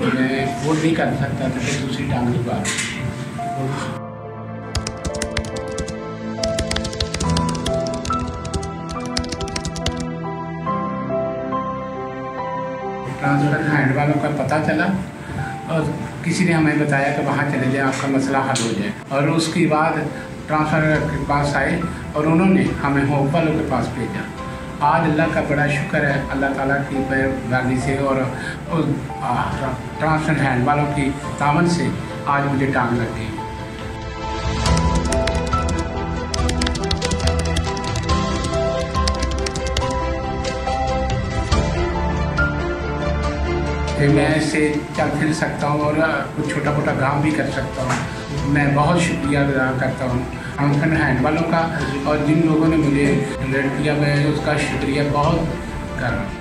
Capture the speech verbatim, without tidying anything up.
मैं वो नहीं कर सकता था कि दूसरी टांग लगा। ट्रांसफर हैंड वालों का पता चला और किसी ने हमें बताया कि वहाँ चले जाए, आपका मसला हल हो जाए। और उसके बाद ट्रांसफर के पास आए और उन्होंने हमें होप वालों के पास भेजा। आज अल्लाह का बड़ा शुक्र है, अल्लाह ताला की मेहरबानी से और ट्रांसफर हैंड वालों की तावन से आज मुझे टांग लग गई। मैं इससे चल फिर सकता हूँ और कुछ छोटा मोटा काम भी कर सकता हूँ। मैं बहुत शुक्रिया अदा करता हूँ ट्रांसफर हैंड वालों का, और जिन लोगों ने मुझे अलर्ट किया मैं उसका शुक्रिया बहुत कर रहा हूँ।